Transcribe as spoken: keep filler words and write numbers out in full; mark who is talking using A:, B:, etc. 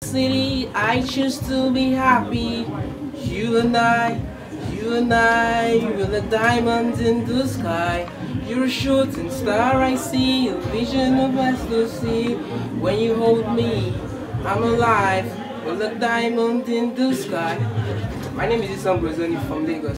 A: City, I choose to be happy. You and I, you and I, you're the diamonds in the sky. You're a shooting star, I see, a vision of ecstasy. When you hold me, I'm alive, you're the diamond in the sky. My name is Isong Bronzoni from Lagos.